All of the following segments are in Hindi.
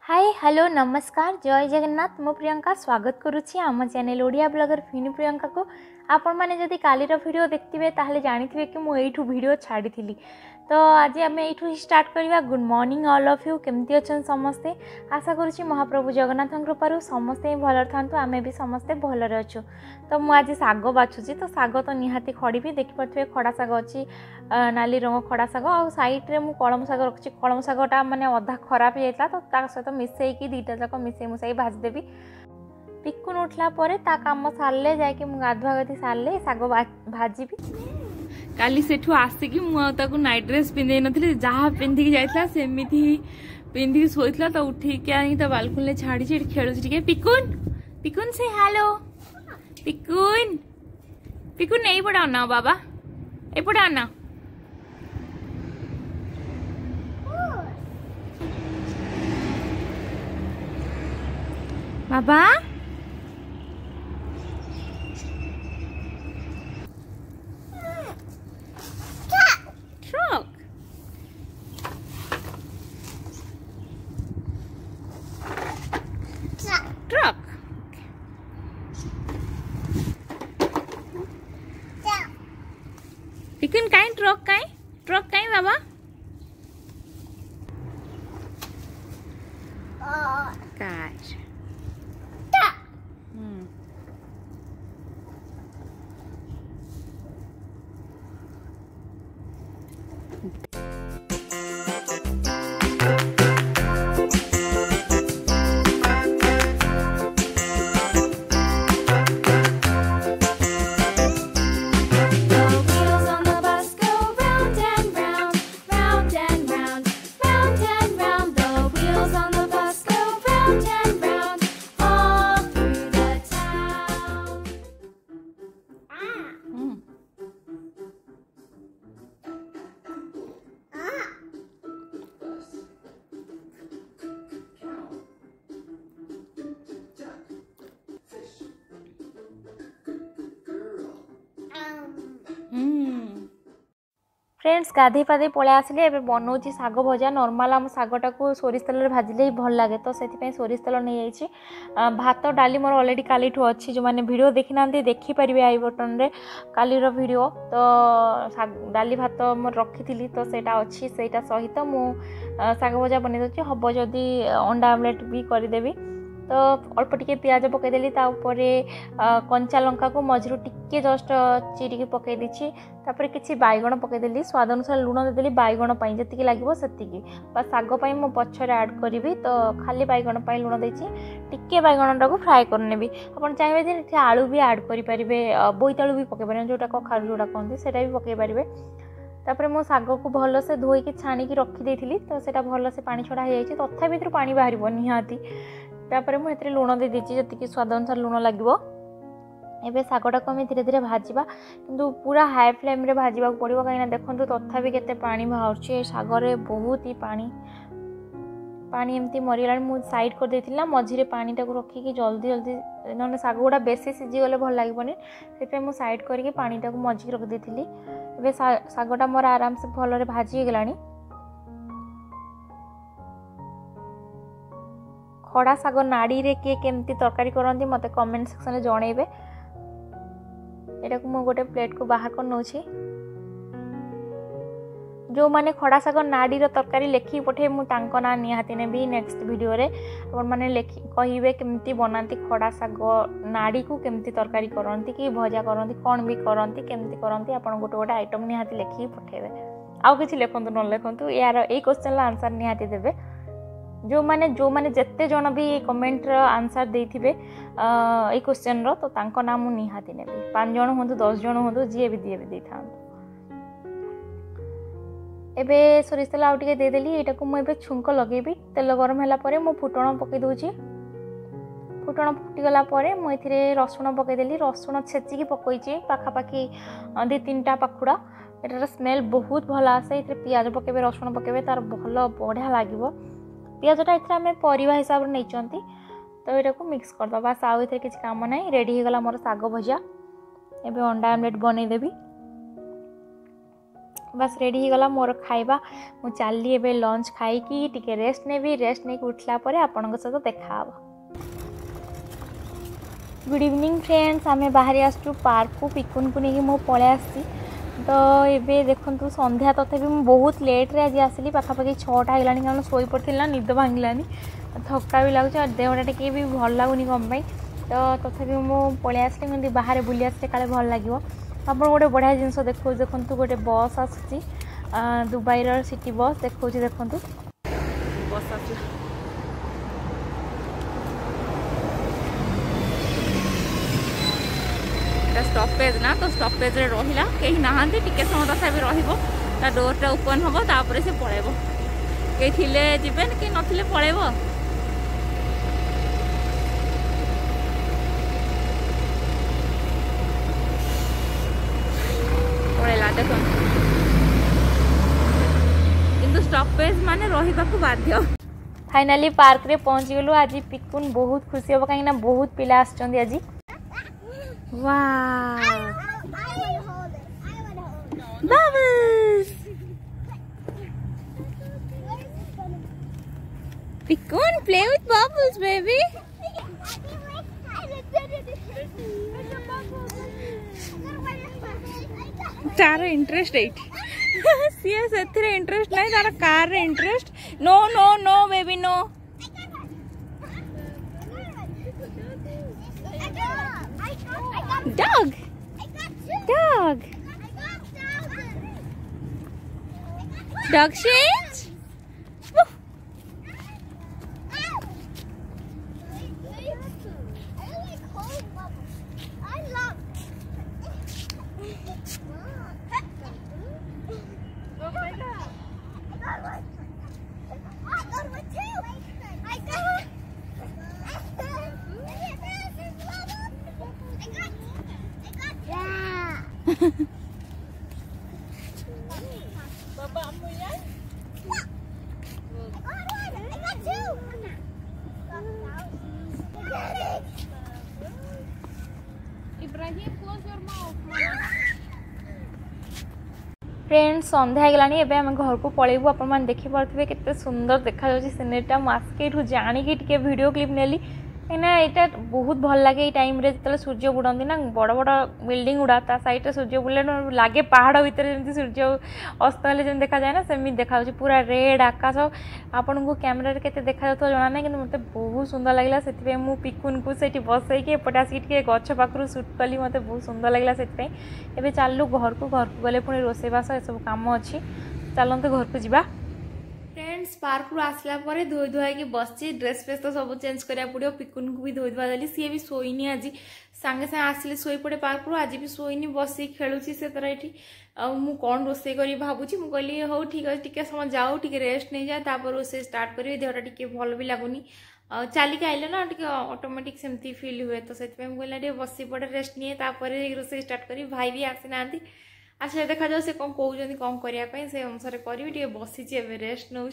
हाय हेलो नमस्कार जय जगन्नाथ मु प्रियंका स्वागत करुच्ची आम चैनल ओडिया ब्लॉगर फिनी प्रियंका को आपण मैंने जदि कालीर वीडियो देखते ताहले जानिथिबे कि मु एठू वीडियो छाड़ी तो आज आम एठू स्टार्ट करवा। Good morning all of you केमती अच्छा समस्ते आशा करुच्ची महाप्रभु जगन्नाथ कृपारू समस्ते भल था आम भी समस्ते भलरे अच्छु। तो मुझे आज साग बाछुची तो साग तो निहाती खड़ी देखिपे खड़ा साग अच्छी नाली रंग खड़ा साग आ सैड्रे मुझे कलम साग रखी कलम सागटा मैंने अधा खराब हो जाता तो सहित मिसेकी दुईटा जाक मिसई मुसाई भाजीदेवी। पिकुन उठला परे ता काम सारे जाकि गाधुआ गाधी सारे साग भाजी काली सेठू आसिकी मुझे नाइट ड्रेस पिंधे नी जहाँ पिंधिकी जाइला सेमिति पिंधिकी शोइला तो उठिक आनी तो बालकुनी छाड़ी खेलुची। पिकुन पिकुन से हेलो पिकुन पिकुन नहीं पड़ा ना बाबा ए पड़ा ना बाबा ट्रक ट्रक पिकुन काई ट्रक काई बाबा कार फ्रेंड्स गाधे पाधे पलै आसिले एबे बनाऊँगी साग भजा नॉर्मल आम सागटा को सोरिष तेल भाजिले ही भल लगे तो से सोरिष तेल नहीं जाइए। भात डाली मोर ऑलरेडी काली अच्छी जो मैंने वीडियो देखी ना देखिपारे आई बटन रे कालीर वीडियो तो डाली भात मोर रखी तो सेटा अच्छी सेटा सहित मु साग भजा बन दूसरी हम जदि अंडा आमलेट भी करदेवी तो अल्प टिके पियाज पकईदेली कंचा लंका को मझिरू टिके जस्ट चिरिकी पकई देछि तापर किछि बैगण पकईदेली स्वाद अनुसार लुण देदेली बैगण पाई जतिकी लागिबो सेतिकी बा साग पाई मो पछरे ऐड करिवि तो खाली बैगण पाई लुण देछि टिके बैगणटा को फ्राई करनेबी। आपण चाहिबे जे एठी आलू भी ऐड करि परिबे बोईतालू भी पकई परिबे जोटा कखारु जोटा कहंती सेटा भी पकई परिबे। तापर मो साग को भल से धोईकी छाणीकी रखी देइथिली तो सेटा भल से पानी छड़ा हो जाइछि तथा भीतर पानी बाहरिबो निहाती तापर मुझे लुण दे दीजिए जी स्वाद अनुसार लुण लगे। एबे सागटा को आम धीरे धीरे भाजवा किंतु पूरा हाई फ्लेम रे भाजवा पड़ो कहीं देखो तथा भी केते पानी बाहर सागरे बहुत ही पानी पानी एमती मरीगला मुझे साइड कर देती मझे पानी टाक रखिकी जल्दी जल्दी ना साग गुड़ा बेसी सीझीगले भल लगे से मुझे साइड करके पानी टाक मझी रखी एबे सागटा मोर आराम से भल भाजी गलानी। खड़ा साग नाड़ी रे किए केमती तरकारी करंती मते कमेंट सेक्शन में जणेबे। एटा को मु गोटे प्लेट को बाहर कर नउछि जो माने खड़ा साग नाड़ी रो तरकारी लेखि पठे मु तांको ना निहाती नेबी नेक्स्ट वीडियो रे अपन माने लेखि कहिबे केमती बनांती खड़ा साग नाड़ी को केमती तरकारी करंती कि भजा करंती कोन भी करंती केमती करंती अपन गोटे गोटे आइटम निहाती लेखि पठेबे आउ किछि लेखंतु न लेखंतु यार ए क्वेश्चन ला आंसर निहाती देबे। जो माने जेते जन भी कमेंट रो आंसर देथिबे ए क्वेश्चन रो तो तांको नाम मु निहाती नेबी 5 जन होंतु 10 जन होंतु जी भी देथां। एबे सोरिष तेल आउ टिके दे देली एटा को मु एबे छुंक लगेबी तेल गरम होला परे मु फुटण पके दोची फुटण फुटी गला परे मु एथिरे रसुण पके देली रसुण छेची की पकईची पाखा पाखी 2-3टा पाखुड़ा एटार स्मेल बहुत भल आसे एथिरे पियाज पकेबे रसुण पकेबे तार भल बढ़िया लागिवो पियाजटा एथरे आम परिवा हिसाब से नहीं तो यहाँ को मिक्स करदे बास आउ ए किसी काम ना रेडी होगा मोर साग भजा एबे अंडा आमलेट बनईदेवी बस रेडी हो गला मोर खाइबा। मु चली एबे लंच खाई टिके रेस्ट नेबी। रेस्ट नहीं उठला परे आपन सहित देखा। गुड इवनिंग फ्रेंड्स, आम बाहरी आसु पार्क को पिकुन को लेकिन मु पलि आसी। तो ये देखु संध्या तथापि मुझे बहुत लेट्रे आज आसली पाखापाखि 6टा होगा कारण शोई पड़ी निद भांगलानी थका भी लगुच देहटा टे भी भल लगुनि कम तो तथापि मुझे पलि आसली मुझे बाहर बुली आसले काले भल लगे। आप गोटे बढ़िया जिनस देखो देखु गोटे बस आसूँ दुबईर सिटी बस देखो देखु बस आस स्टॉपेज ना तो स्टॉपेज रे रहिला कहीं नहांती टिके समय तथापि रहिबो ता डोरटा ओपन हबो तापर से पळेबो के थिले जिबेन के नथिले पळेबो। पळेला देखो किंतु स्टॉपेज माने रहिबाकू बाध्य। फाइनली पार्क रे पहुंची गलु। आज पिकुन बहुत खुशी हो कहीं बहुत पिला आछंदी आज। Wow! Bubbles! Pikun, play with bubbles, baby. तार इंटरेस्ट एट सीएस एथिरे इंटरेस्ट नहीं तार कार रे interest. No no no baby no. Dog. Dog. Dog change. Friends संध्या होगलानी एबे हम घर को पळेबू। आपण मान देखि पारथिबे केते सुंदर देखा जाउची सिनेरीटा। मास्केट जानी कि टिके वीडियो क्लिप नेली कहीं यहाँ बहुत भल लगे ये टाइम रे जो सूर्य बुड़ती ना बड़ बड़ बिल्डिंग गुड़ा ता साइड सूर्य बुले लगे पहाड़ भितर जमी सूर्य अस्त हेल्ले जमी देखा जाए ना सेमती देखा पूरा रेड आकाश। आपन को कैमेरा केते देखा जाता जना ना कि मते बहुत सुंदर लगला से मु पिकुन को सेठी बसैके एपटे आसिक गछ पाखु सुट कली मते बहुत सुंदर लगला से एबे चलू घर को गले पुणी रोषेबास ए सब काम अच्छी चलते घर को जीवा। फ्रेंड्स पार्क रू आसला परे धोई धुआ की बसची ड्रेस फ्रेस तो सब चेंज करा पड़ो। पिकुन को भी धोई धुआ देली सी भी शोनी आज सांगे सांगे आसिले शोई पड़े पार्क रू आज भी शोनी बसी खेलुची से तरह ये मु कौन रोसे करी भावुची मु कहली हो ठीक अच्छे टिके समय जाओ टिके रेस्ट नहीं जाए तापर रोसे स्टार्ट करी देहटा टिके भल भी लगुनी चलिक आइले ना टिके ऑटोमेटिक सेमती फील हुए तो से कहला बसी पड़े रेस्ट निए तापर रोसे स्टार्ट करी भाई भी आसी ना आसे देखा जाओ से कौन कहते कौन करने से अनुसार करी बसी रेस्ट नौ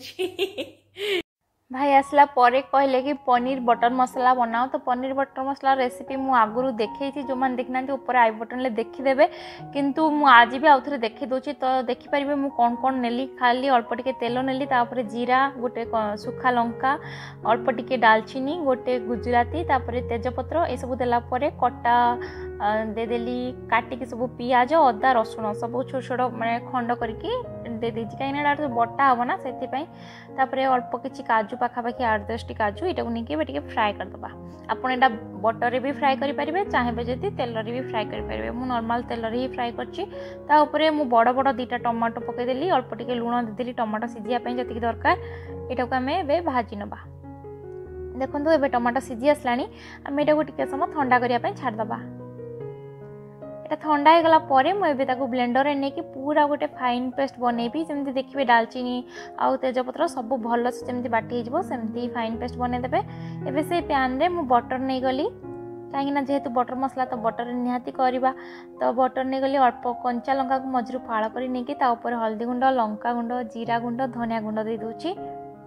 भाई आसला परे कहले कि पनीर बटर मसला बनाओ तो पनीर बटर मसला रेसिपी मु आगुरु देखी जो मैंने देखना ऊपर आई बटन ले देखीदेवे किंतु मु आज भी आउ थे देखी दूची तो देखिपारे मु कौन कौन नेली खाली अल्प टिके तेल नेली तापर जीरा गोटे सुखा लंका अल्प टिके डालचीनी गोटे गुजराती तापर तेजपत्र ये सब देला परे कटा देदेली काटिकी सब पियाज अदा रसुण सब छोट छोट माने खंड करके दे दीजिए कहीं बटा हम ना से अल्प किसी काजू पाखापाखि 8-10 काजू यहाँ नहीं फ्राए करदे। आपड़ यहाँ बटर भी फ्राए करेंगे चाहे जदि तेल भी फ्राए करेंगे मुझे नॉर्मल तेल ही फ्राए कर बड़ बड़ 2टा टमाटो पकईदेली अल्प टिके लुण देदेली टमाटो सीझापी जी दरकार यहाँ को आम ए भाजी नवा। देखो ये टमाटो सीझी आसला आम यहाँ टे समय ठंडा करने छाड़दबा। ये ठंडा हो गला परे मुझे ब्लेंडर में नहीं पूरा गोटे फाइन पेस्ट बनईबी जमी देखिए दालचीनी आउ तेजपत्र सब भल से जमी बाटी होमती फाइन पेस्ट बनईदे। एबे से पैन रे मु बटर नहीं गली कहीं जेहेतु बटर मसला तो बटर निहाती करवा तो बटर नहीं गली अल्प कंचा लंका को मझिरू फाड़ कर नहीं हल्दी गुंड लंका गुंड जीरा गुंड धनिया गुंड दे दूची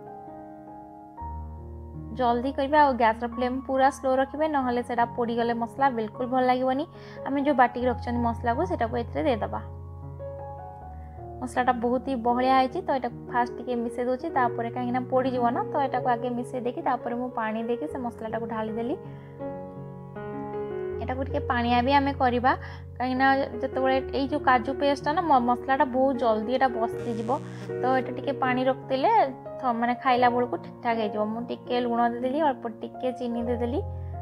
जल्दी करवा और गैस फ्लेम पूरा स्लो रखिए ना से पोड़गले मसला बिल्कुल भल लगे आम जो बाटिक रखी मसला को सेटा को देदबा। मसलाटा बहुत ही बहलिया है तो यहाँ फास्ट टिके मिसई दूसरी तापर कहीं पोड़ जीव ना तो यहाँ आगे मिसई देकी तापर मु पानी देकी से मसलाटा को ढाली देली एटा को टिके पानिया भी आमे करबा कहीं जिते जो काजू पेस्टा ना मसलाटा बहुत जल्दी एटा बसी जीव तो यहाँ टिके पानी रखिदेले माने खाइला बेलू ठीक ठाक हो मुझे लुण देदेली अल्प टिके चीनी देदेली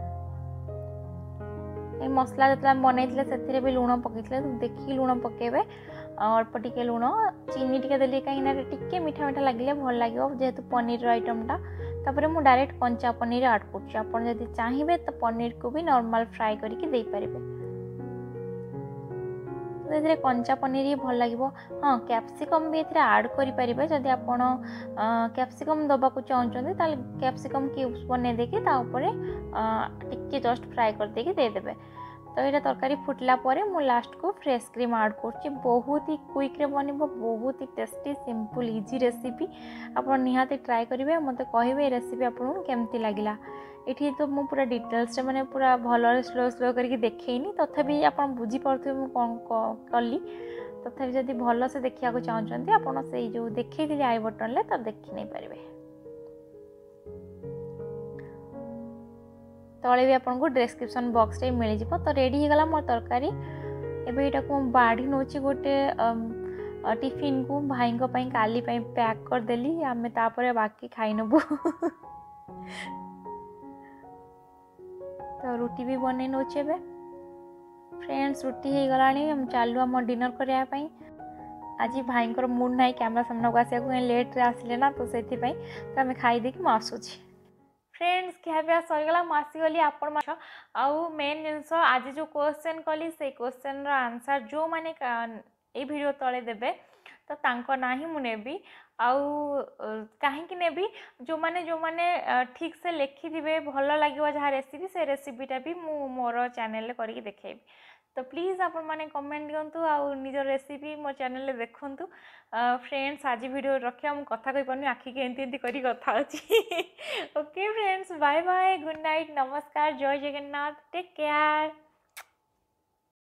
मसला जो बनई से भी लुण पकई देखिए लुण पकेबे अल्प टिके लुण चीनी टिके देली कहीं टिके मीठा मीठा लगे भल लगे जेहेतु पनीर आइटमटा तापर मु डायरेक्ट कंचा पनीर ऐड करछि आपण जदि चाहिबे तो पनीर को भी नॉर्मल फ्राई करके दे पारिबे तो कंचा पनीर ही भल लगे हाँ कैप्सिकम भी एथिरे ऐड करि पारिबे जदि आपण कैप्सिकम दबा को चाहउछन्ते ताले कैप्सिकम क्यूब्स बने देके ता ऊपर टिके जस्ट फ्राई कर देके दे देबे तो ये तरकारी फुटला परे मु लास्ट को फ्रेश क्रीम ऐड करछि बहुत ही क्विक रे बनिबो बहुत ही टेस्टी सिंपल इजी रेसिपी आपण निहाती ट्राई करिवे मते कहिबे रेसिपी आपन केमती लागिला एठी तो मु पूरा डिटेल्स माने पूरा भल स्लो स्लो करके देखैनी तथापि आपन बुझी पड़थि मु कोन कली तथापि जदि भल से देखिया को चाहउछन्ते आपन सेही जो देखैथिले आई बटन ले त देखि नै परिबे तले भी आपको डिस्क्रिप्शन बॉक्स रे मिल जिवो तो रेडी हो गला मोर तरकारी एबे एटा को बाढ़ी नोची गोटे टिफिन को भाई को पई काली पई पैक कर देली आमे तापरे बाकी खाई नबु तो रोटी भी बने नोचे बे फ्रेंड्स रोटी हो गलानी हम चालू हम डिनर करिया पई आज भाई को मूड नाही कैमरा सामने को आसिया को लेट रे आसिले ना तो सेति पई तो हमें खाई दे कि म आसुची फ्रेंड्स क्या सरीगला आसीगली आपण आउ मेन जिनस आज जो क्वेश्चन कली से क्वेश्चन आंसर जो माने ए वीडियो तले देबे तो तांको ना ही मु नेबी आउ कहीं नेबी जो माने ठीक से लिखि दिबे भल लागिवो जहा रेसिपी से रेसिपीटा भी मु मोर चैनल करके देखेबी तो प्लीज आपण माने कमेंट दियंतु आउ निज रेसिपी मो चैनल देखंतु फ्रेंड्स आज वीडियो रखिया मु कथा कहि पनी आखि के एंती करी कथा अछि okay friends bye bye good night नमस्कार जय जगन्नाथ टेक केयर।